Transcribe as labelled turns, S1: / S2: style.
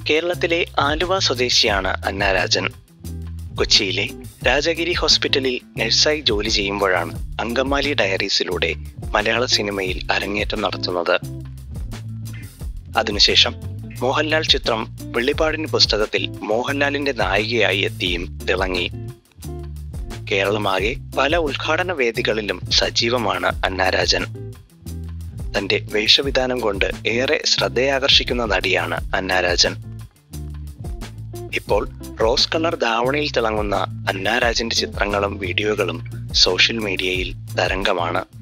S1: കേരളത്തിലെ ആലുവ സ്വദേശിയാണ് അന്ന രാജൻ. കൊച്ചിയിലെ രാജഗിരി ഹോസ്പിറ്റലിൽ നഴ്സായി ജോലി ചെയ്യുമ്പോഴാണ് അങ്കമാലി ഡയറീസിലൂടെ മലയാള സിനിമയിൽ അരങ്ങേറ്റം നടത്തുന്നത്. അതിനുശേഷം മോഹൻലാൽ ചിത്രം വെള്ളിപ്പാടിന് പുസ്തകത്തിൽ മോഹൻലാലിന്റെ നായികയായി എത്തിയും തിളങ്ങി. കേരളമാകെ പല ഉദ്ഘാടന വേദികളിലും സജീവമാണ് അന്ന രാജൻ. തന്റെ വേഷവിധാനം കൊണ്ട് ഏറെ ശ്രദ്ധയാകർഷിക്കുന്ന നടിയാണ് അന്ന രാജൻ. ഇപ്പോൾ റോസ് കളർ ധാവണിയിൽ തിളങ്ങുന്ന അന്ന രാജന്റെ ചിത്രങ്ങളും വീഡിയോകളും സോഷ്യൽ മീഡിയയിൽ തരംഗമാണ്.